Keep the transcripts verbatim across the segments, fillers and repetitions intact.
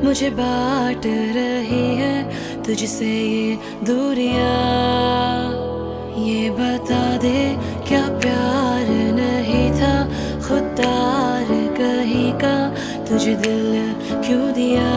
मुझे बांट रही है तुझसे ये दूरियां। ये बता दे क्या प्यार नहीं था खुददार कहीं का, तुझे दिल क्यों दिया।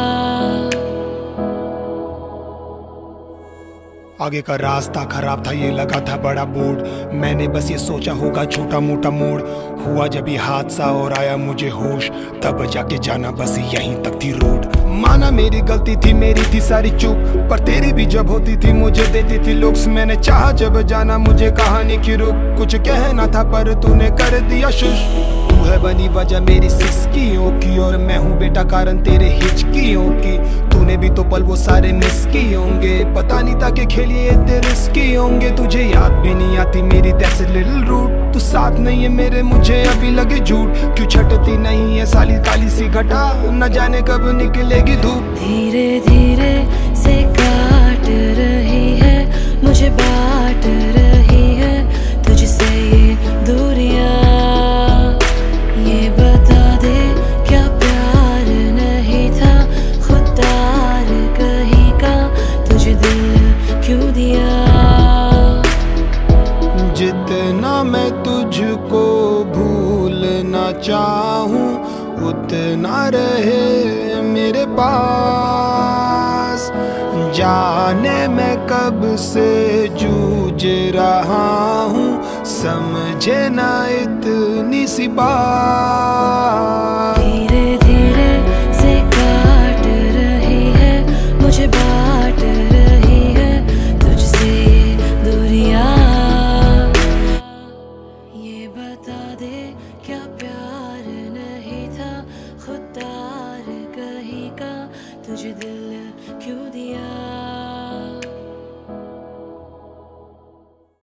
आगे का रास्ता खराब था, ये लगा था बड़ा बोर्ड। मैंने बस ये सोचा होगा छोटा मोटा मोड़। हुआ जब ये हादसा और आया मुझे होश, तब जाके जाना बस यहीं तक थी रोड। माना मेरी गलती थी, मेरी थी सारी चूक, पर तेरी भी जब होती थी मुझे देती थी लुक्स। मैंने चाहा जब जाना मुझे कहानी की रुक, कुछ कहना था पर तूने कर दिया शुश। तू है बनी वजह मेरी सिस्कियों की, और मैं हूँ बेटा कारण तेरे हिचकियों की। तूने भी तो पल वो सारे मिस किए होंगे, पता नहीं था कि खेलिए इतने रिस्की होंगे। तुझे याद भी नहीं आती मेरी दैट्स अ लिटिल रूड। तू साथ नहीं है मेरे, मुझे अभी लगे झूठ। क्यों छटती नहीं है साली काली सी घटा, न जाने कब निकलेगी धूप। धीरे धीरे से काट रही है, मुझे बांट रही है तुझसे ये दूरियां। ये बता दे क्या प्यार नहीं था खुददार कहीं का, तुझे दिल क्यों दिया। जितना मैं तुझको भूलना चाहूं, उतना रहे मेरे पास। जाने मैं कब से जूझ रहा हूँ, समझे ना इतनी सी बात। धीरे धीरे से काट रही है, मुझे बांट रही है तुझसे ये दूरियां। ये बता दे क्या प्यार नहीं था खुददार कहीं का, तुझे दिल क्यों दिया।